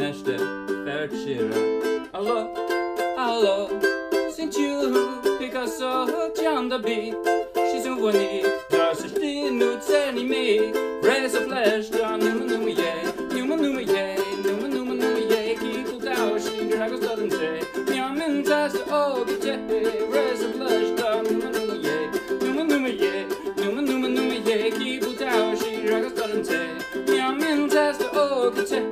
primește fericirea. Alo, alo, sunt eu, Picasso, ce-am dobit și sunt voinic, dar să știi, nu ți-e nimic. Vrei să pleci, dar nu e, nu e, nu e, chipul tău și dragostea din tei mi-amintează ochii tăi. Vrei să pleci, dar nu e, nu e, chipul tău și dragostea din tei mi-amintează ochii tăi.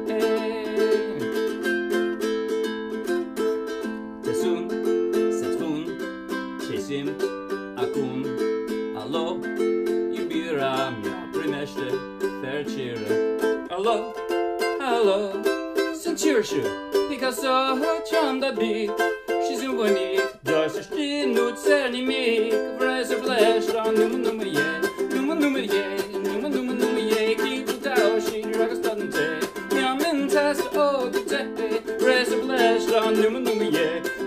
Te sun să-ți spun ce simt acum. Alo, iubirea mea primește fericire. Alo, alo, sunt Ciurșu, Picasso, ce-am dobit și sunt voinic, doar să știi, nu ți-e nimic. Vrei să pleci, dar nu e, nu e, chipul tău și dragostea din tei mi-amintează ochii tăi. Vrei să pleci, dar nu e,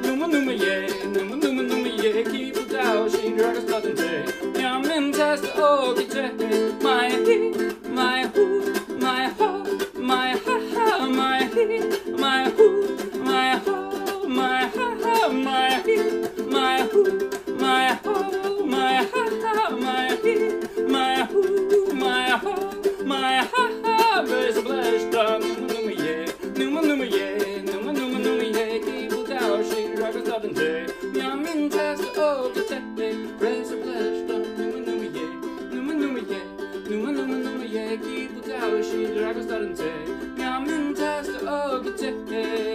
nu e, chipul tău și dragostea din tei mi-amintează ochii tăi. My he, my who, my ho, my ha ha, my he, my who, my ho, my ha ha, my he, my who, my ho, my ha ha, my he, my who, my ho, my ha ha. Vrei să pleci, dar nu e, nu e, chipul tău și dragostea din tei mi-amintează ochii tăi. Vrei să pleci, dar nu e, chipul tău și dragostea din tei mi-amintează ochii tăi.